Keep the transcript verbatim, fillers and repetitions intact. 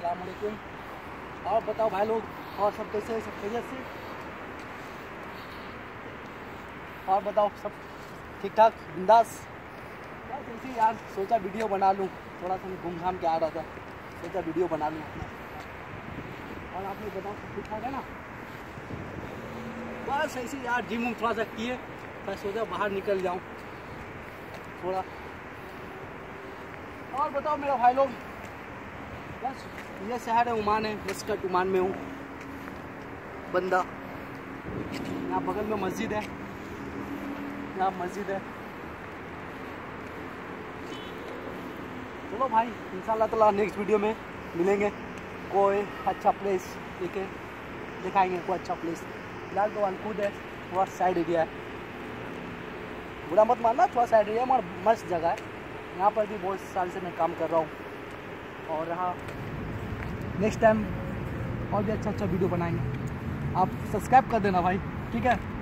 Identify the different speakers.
Speaker 1: अस्सलाम वालेकुम। और बताओ भाई लोग, और सब कैसे है? सब खैरियत से? और बताओ सब ठीक ठाक बिंदास? बस ऐसे ही यार सोचा वीडियो बना लूँ, थोड़ा सा मैं घूम घाम के आ रहा था, सोचा वीडियो बना लूँ अपना। और आप लोग बताओ सब ठीक ठाक है ना? बस ऐसे ही यार जिम थोड़ा सा किए, मैं सोचा बाहर निकल जाऊँ थोड़ा। और बताओ मेरा भाई लोग, बस ये शहर है ओमान है, मस्कट ओमान में हूँ बंदा। यहाँ बगल में मस्जिद है, यहाँ मस्जिद है। चलो भाई इंशाल्लाह ताला नेक्स्ट वीडियो में मिलेंगे, कोई अच्छा प्लेस देखे दिखाएंगे, कोई अच्छा प्लेस। फिलहाल तो अलकूद है, थोड़ा साइड एरिया है, बुरा मत मानना, थोड़ा साइड एरिया मगर मस्त जगह है। यहाँ पर भी बहुत साल से मैं काम कर रहा हूँ और यहाँ नेक्स्ट टाइम और भी अच्छा अच्छा वीडियो बनाएंगे। आप सब्सक्राइब कर देना भाई, ठीक है।